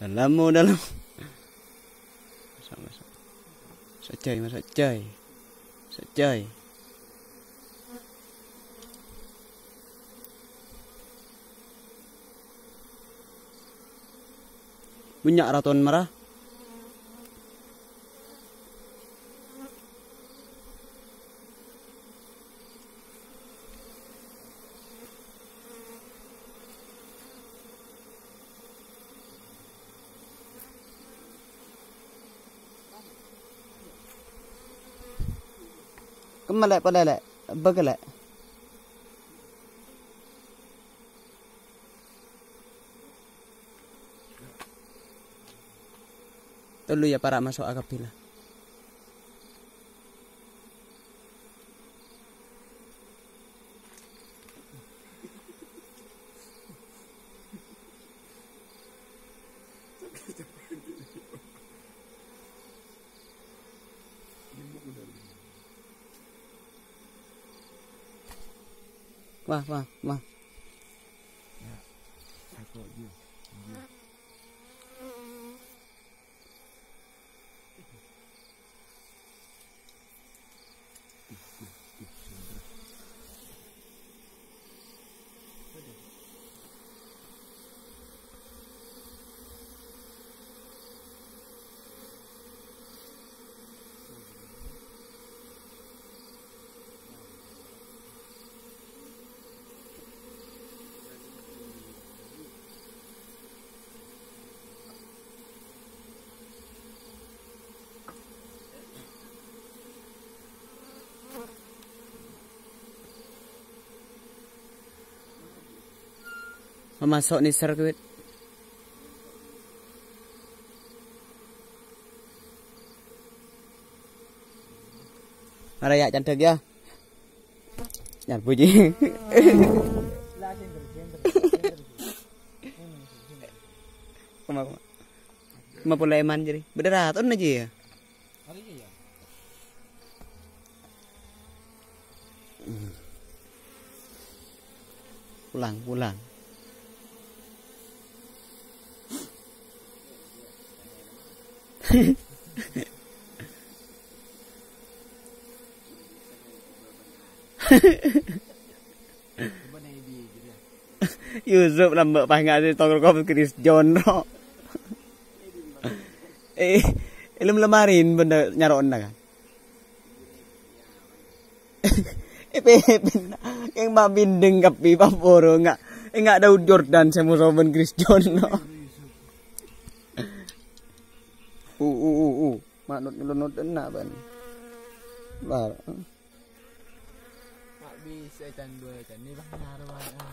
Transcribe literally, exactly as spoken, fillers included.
Dalam mau dalam. Masuk masuk. Masuk coy, masuk coy. Masuk coy. Banyak raton marah. Kemalek pada lek, bagelek. Tolu ya para masuk akapila. Wah, wah, wah. Ya, aku aja. Masuk nih sirkuit. Raya cantik ya. Jangan puji. Kema kema. Kema pula eman jadi. Beneran on aja ya. Pulang, pulang. Yusuf lambak panggak si tongkol kopi Chris John ro. Eh, ilmu lemarin benda nyaron kan. Eh, yang mbak bindeng kapi paporo enggak enggak ada Jordan sama Robin Chris John ro. Uh uh uh uh, manut nyelunut enak ban. Bar. Tak bisa can dua can ni bah naruh.